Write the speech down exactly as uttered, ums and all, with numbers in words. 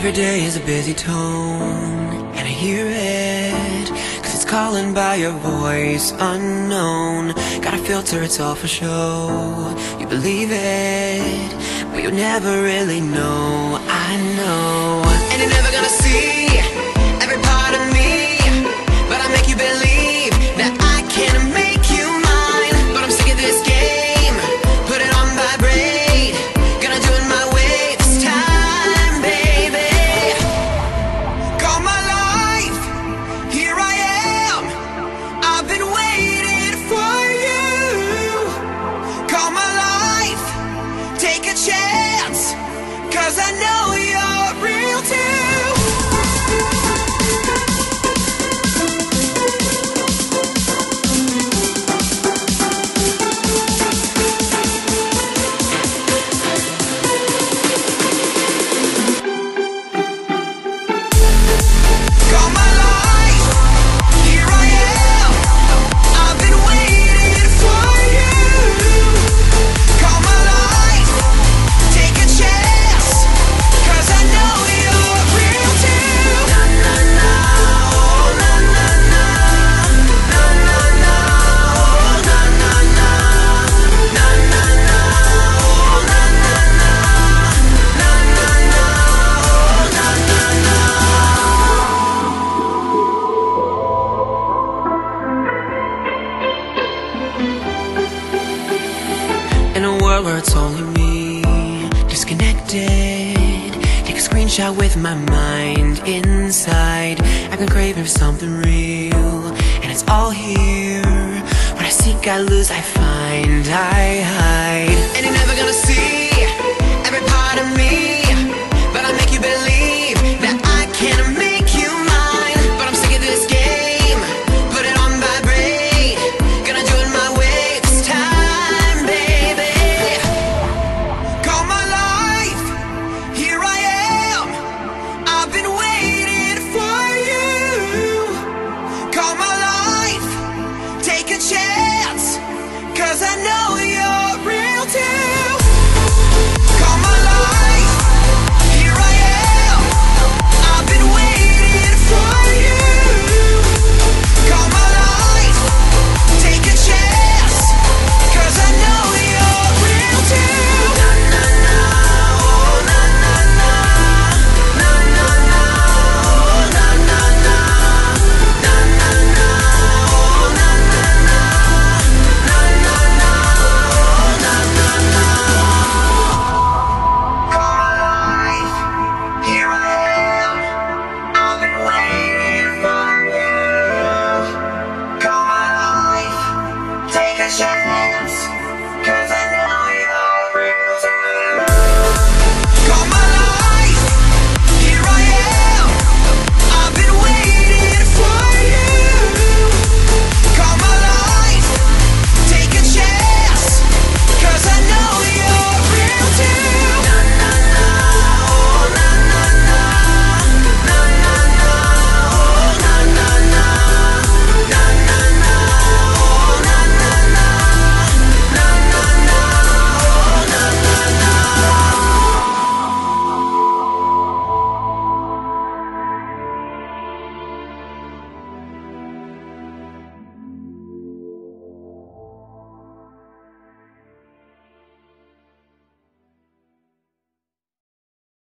Every day is a busy tone, and I hear it, cause it's calling by your voice unknown. Gotta filter, it's all for show. You believe it, but you'll never really know. I know. And you're never gonna see every part of me, but I make you believe that I can make you mine. But I'm sick of this game, put it on vibrate, gonna do it my way this time, baby. Call my life, here I am, I've been waiting for you. Call my life, take a chance, cause I know you're real too. In a world where it's only me, disconnected, take a screenshot with my mind inside. I've been craving for something real, and it's all here. When I seek, I lose, I find, I hide. And you're never gonna see every part of me, but I make you believe that I can make you mine. But I'm sick of this game, put it on vibrate, gonna do it my way this time, baby. Call my life, here I am, I've been waiting for you. Call my life, take a chance.